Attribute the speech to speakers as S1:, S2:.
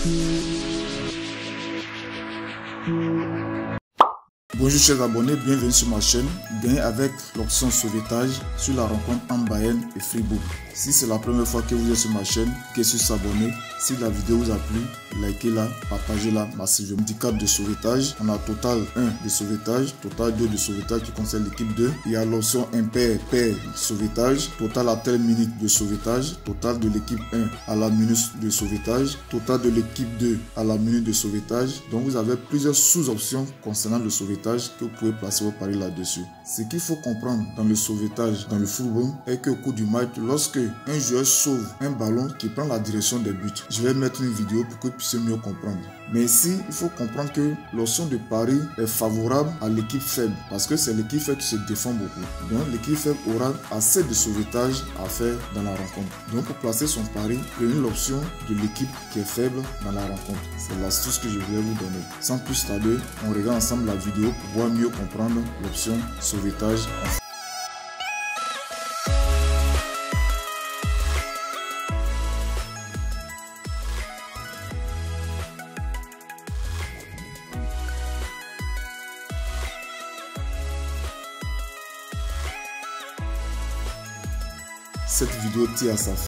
S1: Bonjour chers abonnés, bienvenue sur ma chaîne. Gagnez avec l'option sauvetage sur la rencontre entre Bayern et Fribourg. Si c'est la première fois que vous êtes sur ma chaîne, que sur s'abonner. Si la vidéo vous a plu, likez-la, partagez-la massivement. Handicap de sauvetage, on a total 1 de sauvetage, total 2 de sauvetage qui concerne l'équipe 2. Il y a l'option impair, pair, sauvetage, total à telle minute de sauvetage, total de l'équipe 1 à la minute de sauvetage, total de l'équipe 2 à la minute de sauvetage. Donc vous avez plusieurs sous-options concernant le sauvetage que vous pouvez placer vos paris là-dessus. Ce qu'il faut comprendre dans le sauvetage, dans le football, est qu'au cours du match, lorsque un joueur sauve un ballon qui prend la direction des buts, je vais mettre une vidéo pour que vous puissiez mieux comprendre. Mais ici, il faut comprendre que l'option de pari est favorable à l'équipe faible parce que c'est l'équipe faible qui se défend beaucoup. Donc l'équipe faible aura assez de sauvetage à faire dans la rencontre. Donc pour placer son pari, prenez l'option de l'équipe qui est faible dans la rencontre. C'est l'astuce que je voulais vous donner. Sans plus tarder, on regarde ensemble la vidéo pour voir mieux comprendre l'option sauvetage. Cette vidéo tire à sa fin.